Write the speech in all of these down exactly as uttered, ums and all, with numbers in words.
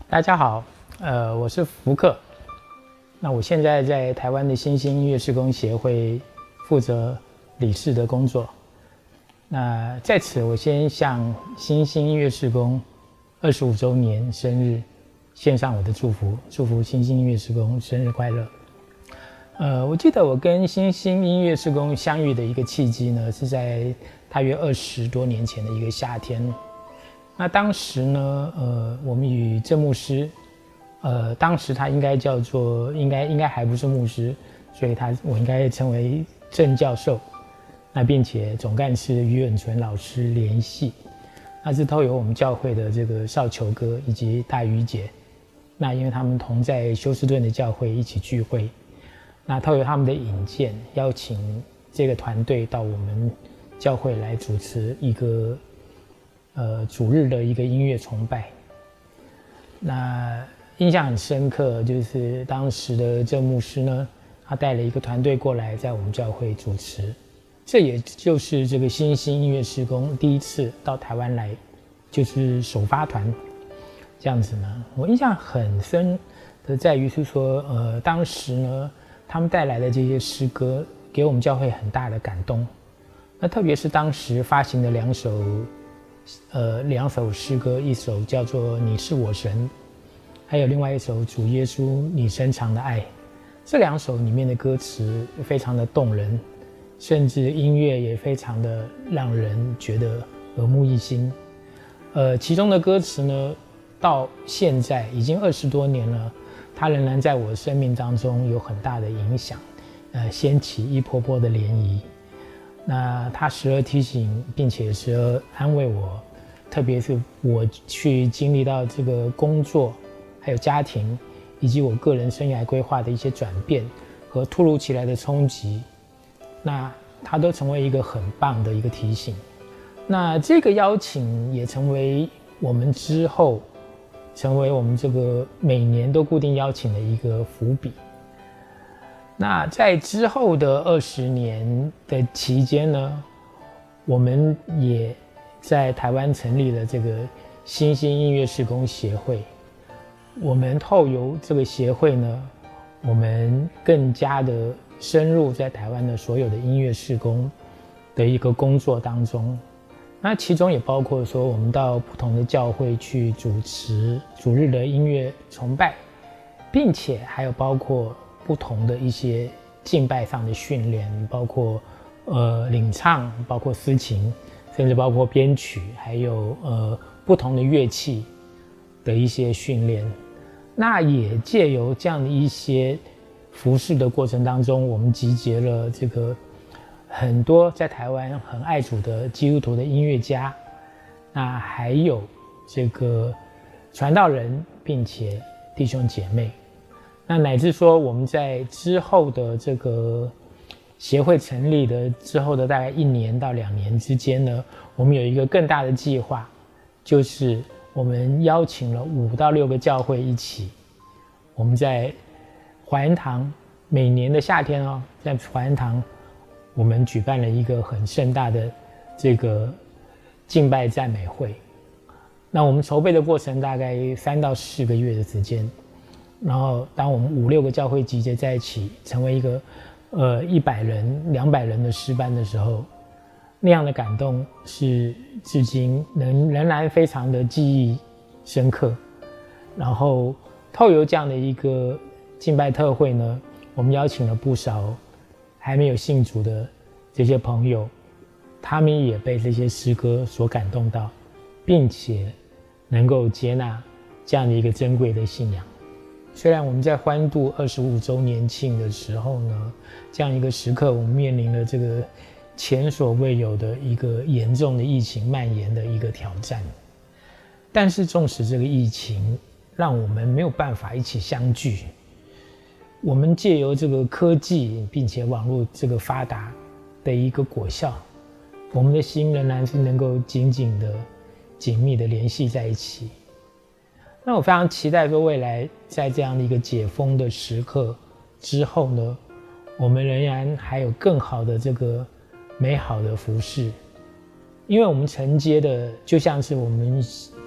大家好，呃，我是福克。那我现在在台湾的新兴音乐施工协会负责理事的工作。那在此，我先向新兴音乐施工二十五周年生日献上我的祝福，祝福新兴音乐施工生日快乐。呃，我记得我跟新兴音乐施工相遇的一个契机呢，是在大约二十多年前的一个夏天。那当时呢，呃，我们与郑牧师，呃，当时他应该叫做，应该应该还不是牧师，所以他我应该称为郑教授。那并且总干事于远纯老师联系，那是透由我们教会的这个少球哥以及大鱼姐，那因为他们同在休斯顿的教会一起聚会，那透由他们的引荐，邀请这个团队到我们教会来主持一个。呃，主日的一个音乐崇拜，那印象很深刻，就是当时的郑牧师呢，他带了一个团队过来，在我们教会主持，这也就是这个新兴音乐施工第一次到台湾来，就是首发团这样子呢。我印象很深的在于是说，呃，当时呢，他们带来的这些诗歌，给我们教会很大的感动。那特别是当时发行的两首。呃，两首诗歌，一首叫做《你是我神》，还有另外一首《主耶稣你深长的爱》。这两首里面的歌词非常的动人，甚至音乐也非常的让人觉得耳目一新。呃，其中的歌词呢，到现在已经二十多年了，它仍然在我的生命当中有很大的影响，呃，掀起一波波的涟漪。那他时而提醒，并且时而安慰我，特别是我去经历到这个工作，还有家庭，以及我个人生涯规划的一些转变和突如其来的冲击，那他都成为一个很棒的一个提醒。那这个邀请也成为我们之后，成为我们这个每年都固定邀请的一个伏笔。那在之后的二十年的期间呢，我们也在台湾成立了这个新兴音乐施工协会。我们透由这个协会呢，我们更加的深入在台湾的所有的音乐施工的一个工作当中。那其中也包括说，我们到不同的教会去主持主日的音乐崇拜，并且还有包括。不同的一些敬拜上的训练，包括呃领唱，包括司琴，甚至包括编曲，还有呃不同的乐器的一些训练。那也借由这样的一些服事的过程当中，我们集结了这个很多在台湾很爱主的基督徒的音乐家，那还有这个传道人，并且弟兄姐妹。那乃至说我们在之后的这个协会成立的之后的大概一年到两年之间呢，我们有一个更大的计划，就是我们邀请了五到六个教会一起，我们在华恩堂每年的夏天哦，在华恩堂我们举办了一个很盛大的这个敬拜赞美会。那我们筹备的过程大概三到四个月的时间。然后，当我们五六个教会集结在一起，成为一个呃一百人、两百人的诗班的时候，那样的感动是至今仍仍然非常的记忆深刻。然后，透由这样的一个敬拜特会呢，我们邀请了不少还没有信主的这些朋友，他们也被这些诗歌所感动到，并且能够接纳这样的一个珍贵的信仰。虽然我们在欢度二十五周年庆的时候呢，这样一个时刻，我们面临了这个前所未有的一个严重的疫情蔓延的一个挑战。但是，纵使这个疫情让我们没有办法一起相聚，我们借由这个科技，并且网络这个发达的一个果效，我们的心仍然是能够紧紧的、紧密的联系在一起。那我非常期待说，未来在这样的一个解封的时刻之后呢，我们仍然还有更好的这个美好的服事，因为我们承接的就像是我们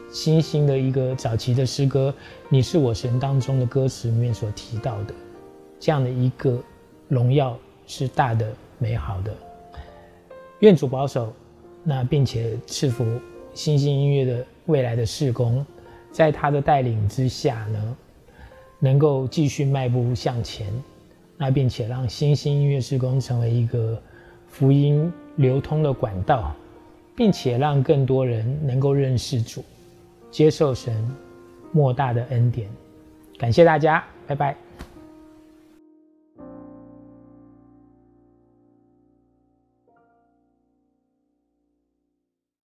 新兴的一个早期的诗歌，你是我神当中的歌词里面所提到的，这样的一个荣耀是大的美好的。愿主保守，那并且赐福新兴音乐的未来的事工，在他的带领之下呢，能够继续迈步向前，那并且让新兴音乐事工成为一个福音流通的管道，并且让更多人能够认识主，接受神莫大的恩典。感谢大家，拜拜。